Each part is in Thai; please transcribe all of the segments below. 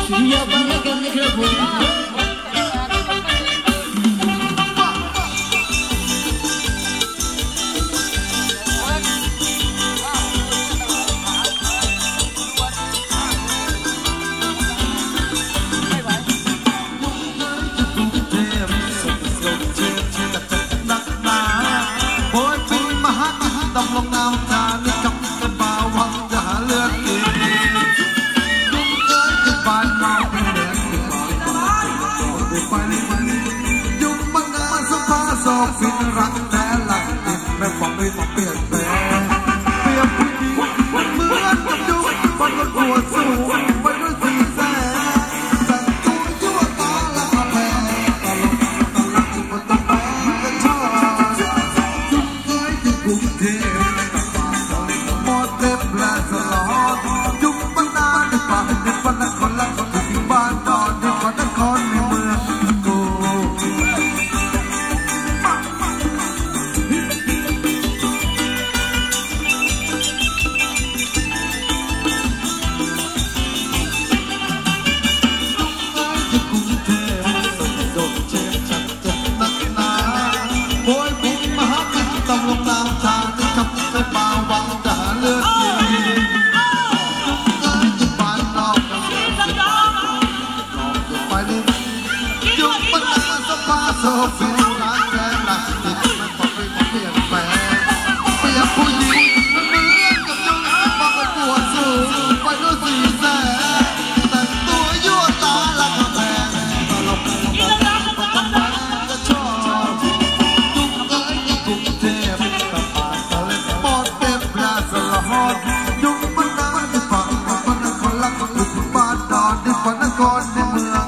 อย่าไปรักกันนะครับผมฟินรักแท้หลักติดแม่บอกไม่ต้องเปลี่ยนแปลงเปรียบผู้หญิงเหมือนกับยุคบนรถหัวสูงไปด้วยสีแสงแต่ตัวยั่วตาละกระแพงตลกมันต้องแปลงกันชอบยุคเคยที่กรุงเทพหมดเล็บและสลอดยุคบ้านนาในป่าในบ้านนครและที่บ้านดอนที่นครในเมืองโซฟีรักแท้หลักติดมันบอกไม่ต้องเปลี่ยนแปลงเปรียบผู้หญิงมันเหมือนกับยุงบางคนปวดสูงไปด้วยสีแสงแต่งตัวยั่วตาละกระแพงตลกมันต้องแปลงก็ชอบยุงเอ้ยที่กรุงเทพแต่ป่าตะเล็กปอดเต็มปลาสละฮอดยุงมันน้ำที่ฝั่งมันนครลักมันอยู่บ้านดอนที่ฝั่งนครในเมือง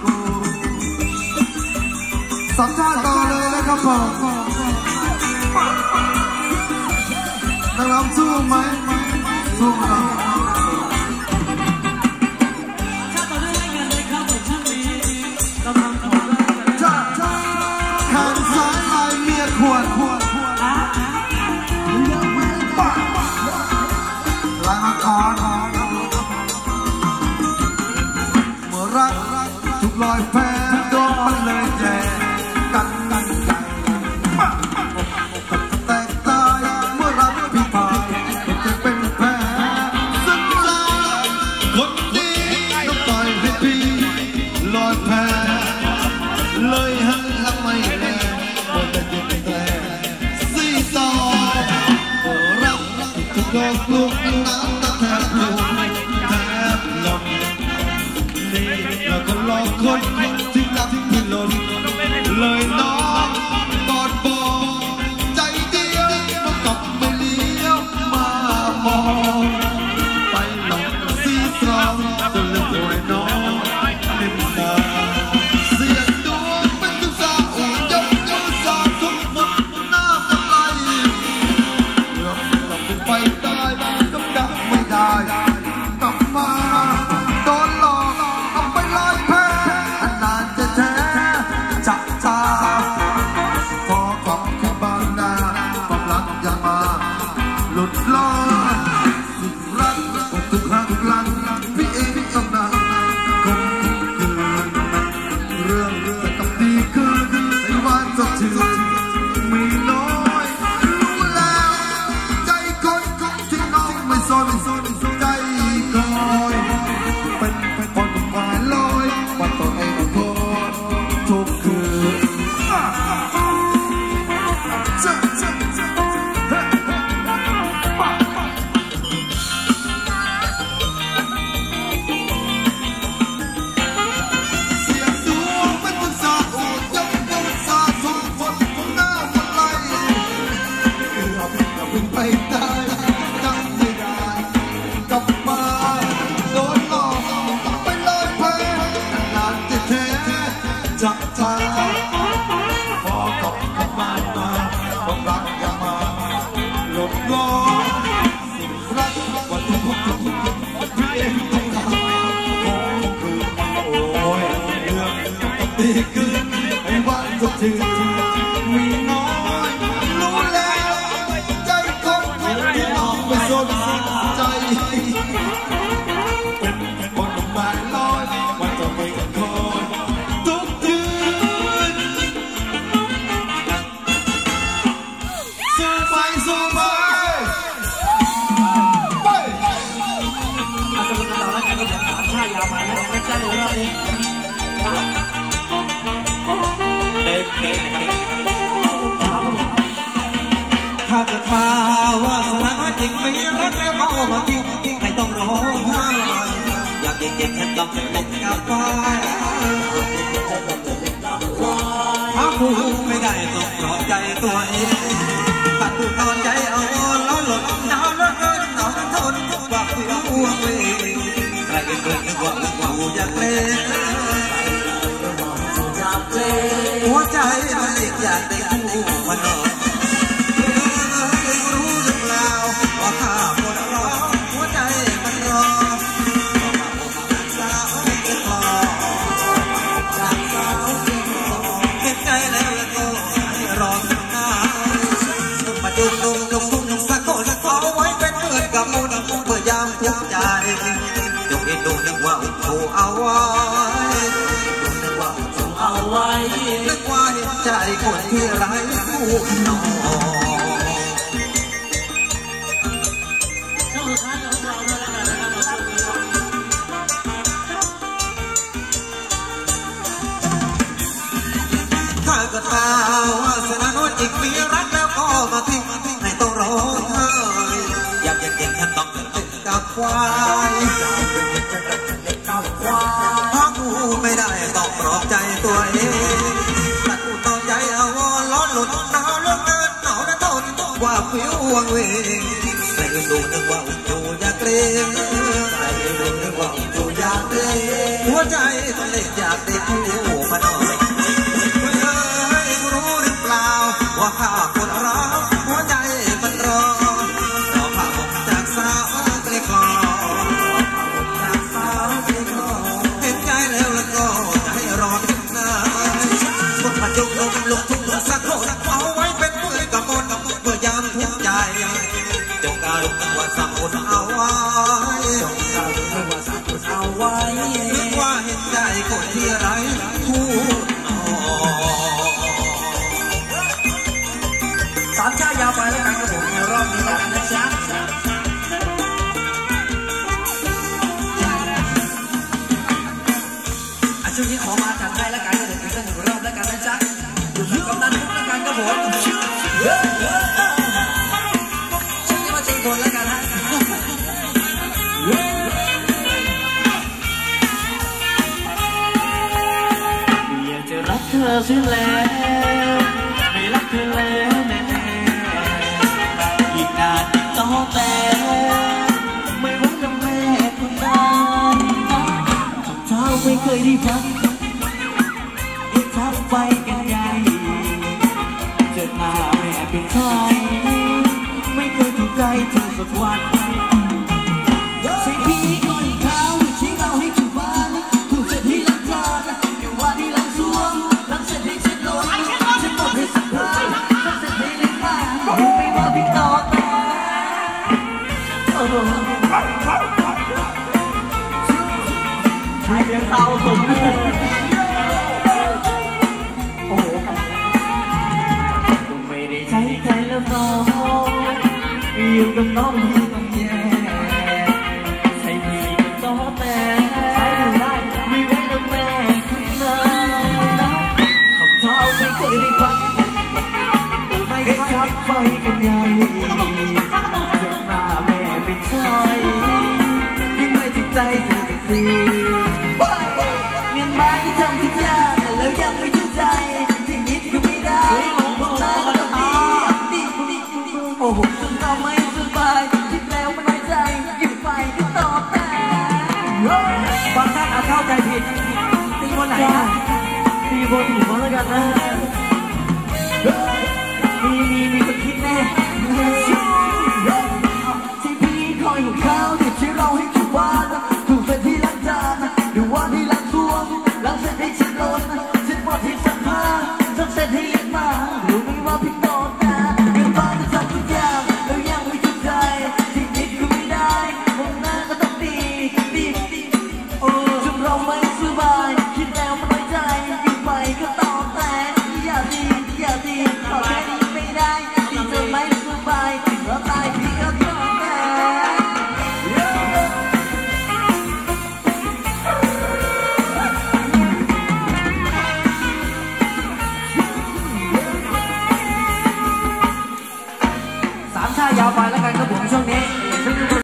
สัมภาษณ์ต่อเลยนะครับผมนักร้องสู้ไหมสู้นะถ้าต่อด้วยให้เงินเลยครับผมช่วงนี้กำลังขอจ้าแขนซ้ายลายเมียขวดลายมังกรเมื่อรักถูกลอยแพโดนมันเลยแย่กันแตกตายเมื่อรักพี่พายจะเป็นแผลซึ้งใจคนดีต้องต่อยให้พี่ลอยแพเลยหันหลังไม่แลเมื่อจะยิงแต่สีต่อเมื่อรักถูกหลอกลวงน้ำตาแทบลงแทบลงนี่แล้วก็หลอกคนที่รักที่หล่นเลยน้องกอดบอกใจเดียวมันกลับไม่เลี้ยวมามองไปหลอกสีตรองจนลืมตัวน้องเห็นตาเสียงดวงเป็นทุกสาวยกยูสาวทุกหมดหน้าทำไรเรื่องกลับไปตายก็ดับไม่ได้กลับมาโดนหลอกเอาไปลอยแพอันนาถ้าเกิดมาว่าสถานะจริงไม่รักแล้วก็มาทิ้งไม่ต้องร้องไห้อยากเก่งๆฉันต้องเล่นกับไฟถ้าผู้ไม่ได้ต้องปลอบใจตัวเองตัดผู้นอนใจเอาล้อหล่นหนาวแล้วเกินหนาวทนว่าผู้ห่วงเวใครเกินนึกว่าผู้อยากเล่นหัวใจมันเด็กอยากได้ผู้มานอนรู้หรือเปล่าว่าข้าปวดร้อนหัวใจมันรอสาวเก็บรอจากสาวเก็บรอเก็บใจแล้วก็ให้รอสักนานมาดูสักคนเอาไว้เป็นเพื่อนกับมูนเพื่อยามทุกข์ใจจงเอ็นดูนึกว่าผู้เอาไว้นึกว่าเห็นใจคนที่ไร้ผู้นอนถ้าเกิดมาว่าสนานอีกมีรักแล้วก็มาทิ้งให้ต้องร้องไห้อยากเก่งฉันต้องเล่นกับควายถ้ากูไม่ได้ต้องปลอบใจตัวเองแต่กูต้องใจเอาล้อหลุดหนาวเลือกเกินหนาวนั้นทนว่าผิววังเวงใส่ดูนึกว่าอยู่อยากเล่นใส่ดูนึกว่าอยู่อยากเล่นหัวใจมันเล่นอยากได้ผู้มานอนรู้หรือเปล่าว่าข้าปวดร้าวหัวใจมันรอผ้าห่มจากสาวใกล้คอเห็นใจแล้วก็จะให้รอถึงนานคนมาจุกลงทุ่งสักคนเอาไว้เป็นเพื่อนกับมนเมื่อยามทุกข์ใจจงการลุกนึกว่าสักคนเอาไว้นึกว่าเห็นใจคนที่ไร้ผู้นอนชายาวไปแล้วกันครับผมในรอบนี้แล้วกันนะจ๊ะช่วงนี้ขอมาจัดให้แล้วกันเดี๋ยวถึง1 รอบแล้วกันนะจ๊ะอยู่กับกำนันทุกแล้วกันครับผมช่วงนี้มา4 คนแล้วกันฮะอยากจะรักเธอเสียแล้วไม่รักเธอแล้วต่อแต่ไม่รักกับแม่คนนั้นเช้าไม่เคยได้พักให้ทับไฟกันใหญ่เจอหน้าแม่เป็นใครไม่เคยถูกใจเธอสักวันใส่พี่ก่อนเขาชี้เราให้ถูกบ้านถูกเสร็จที่หลังจานอยู่ว่าที่หลังสวงหลังเสร็จให้เสร็จลงฉันบอกให้สักพักฉันเสร็จให้เล่นบ้านไม่ว่าพี่ต่อใช้เลี้ยงเตาสมบูรณ์โอ้โหก็ไม่ได้ใช้ใจแล้วน้องอยู่กับน้องที่ต้องแย่ใส่พี่กับต่อแต่ใช้ไม่ได้ไม่ไว้แล้วแม่คุณนะขอบเท้าไม่เคยได้พักไม่ทับไฟกันใหญ่ใจเธอจะดีเมียนไม้ทำทุกอย่างแล้วยังไม่ถูกใจที่นิดก็ไม่ได้บอกลาแล้วดีโอ้โหจนเราไม่สบายคิดแล้วไม่ไว้ใจหยิบไปต่อแต่บางท่านอาจเข้าใจผิดตีคนไหนนะตีคนถูกแล้วกันนะมีคน